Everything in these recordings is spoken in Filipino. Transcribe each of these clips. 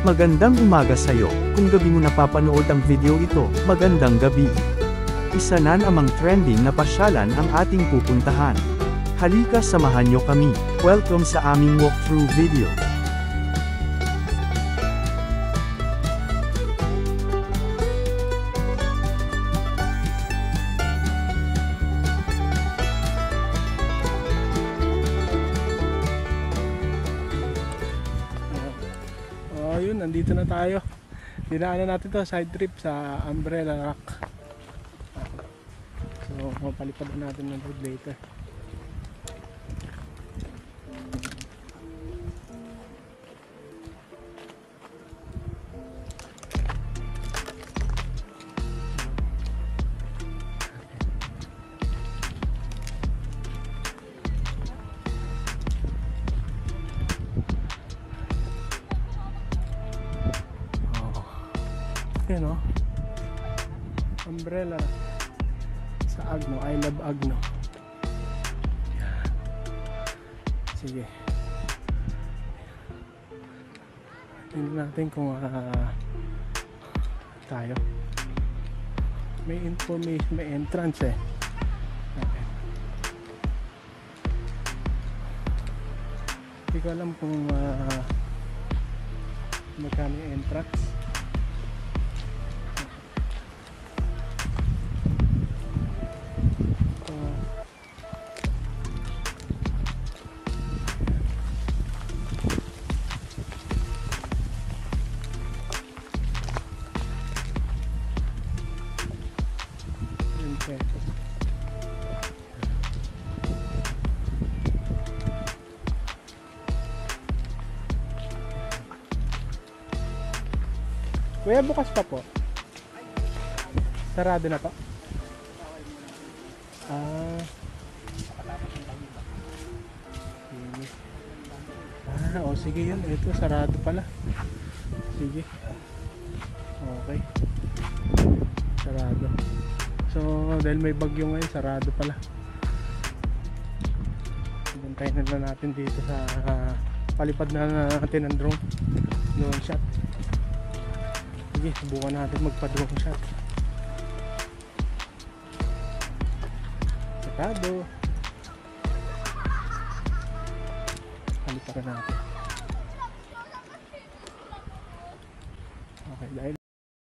Magandang umaga sa'yo, kung gabi mo napapanood ang video ito, magandang gabi. Isa na namang trending na pasyalan ang ating pupuntahan. Halika samahan nyo kami, welcome sa aming walkthrough video. Ayun, nandito na tayo. Dinaanan natin to side trip sa Umbrella Rock. So, mapalipad na natin ng road later. Yan o, Umbrella sa Agno, I love Agno. Yan. Sige, tingnan natin kung tayo may information, may entrance eh. Okay. Hindi ko alam kung magkano yung entrance. Kuya, bukas pa po? Sarado na po? Sige yun. Ito, sarado pala. Sige. Okay. Sarado. So, dahil may bagyo ngayon, sarado pala. Bantayin na natin dito sa palipad na natin ng drone shot. Sige, subukan natin magpa-drone shot. Sarado. Paliparan natin. Okay, dahil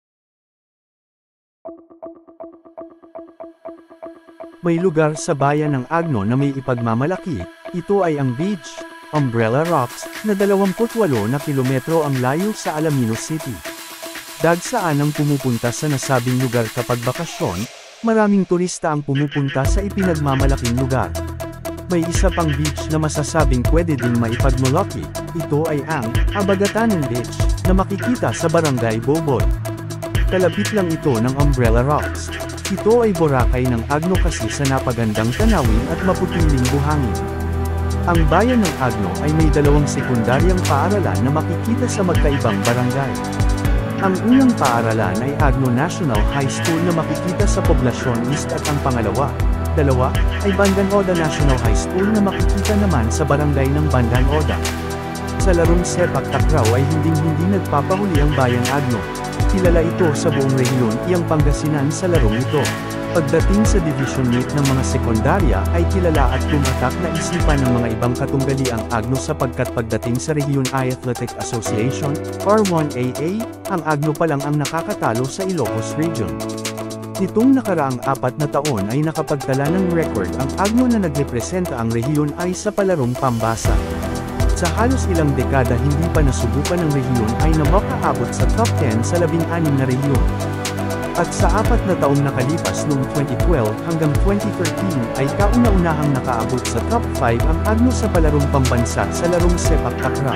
may lugar sa bayan ng Agno na may ipagmamalaki. Ito ay ang beach, Umbrella Rocks, na 28 na kilometro ang layo sa Alaminos City. Dagsaan ang pumupunta sa nasabing lugar kapag bakasyon, maraming turista ang pumupunta sa ipinagmamalaking lugar. May isa pang beach na masasabing pwede ding maipagmalaki, ito ay ang Abagatanon Beach, na makikita sa Barangay Boboy. Kalapit lang ito ng Umbrella Rocks. Ito ay Boracay ng Agno kasi sa napagandang tanawin at maputiling buhangin. Ang bayan ng Agno ay may dalawang sekundaryang paaralan na makikita sa magkaibang barangay. Ang unang paaralan ay Agno National High School na makikita sa Poblacion East at ang dalawa, ay Bandan Oda National High School na makikita naman sa barangay ng Bandan Oda. Sa larong sepak takraw ay hindi nagpapahuli ang bayang Agno. Kilala ito sa buong rehiyon, iyang Pangasinan sa larong ito. Pagdating sa division meet ng mga sekundarya ay kilala at tumatak na isipan ng mga ibang katunggali ang Agno sapagkat pagdating sa Region I Athletic Association, R1AA, ang Agno pa lang ang nakakatalo sa Ilocos Region. Nitong nakaraang 4 na taon ay nakapagtala ng record ang Agno na nagrepresenta ang Region I sa palarong pambasa. Sa halos ilang dekada hindi pa nasubukan ng rehiyon ay makaabot sa top 10 sa 16 na rehiyon. At sa 4 na taong nakalipas noong 2012 hanggang 2013 ay kauna-unahang nakaabot sa top 5 ang Agno sa palarong pambansa sa larong sepak takraw.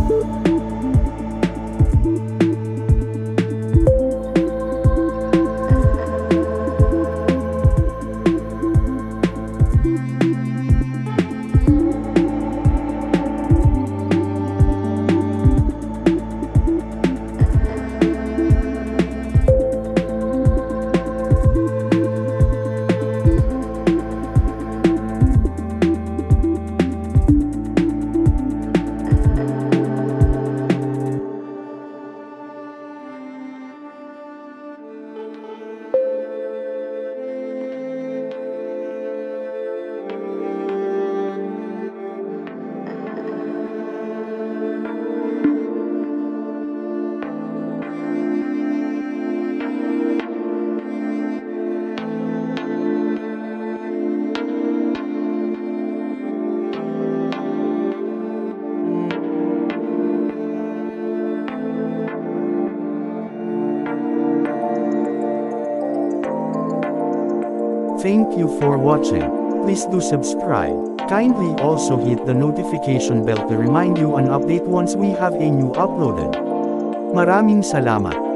Thank you for watching. Please do subscribe. Kindly also hit the notification bell to remind you an update once we have a new uploaded. Maraming salamat.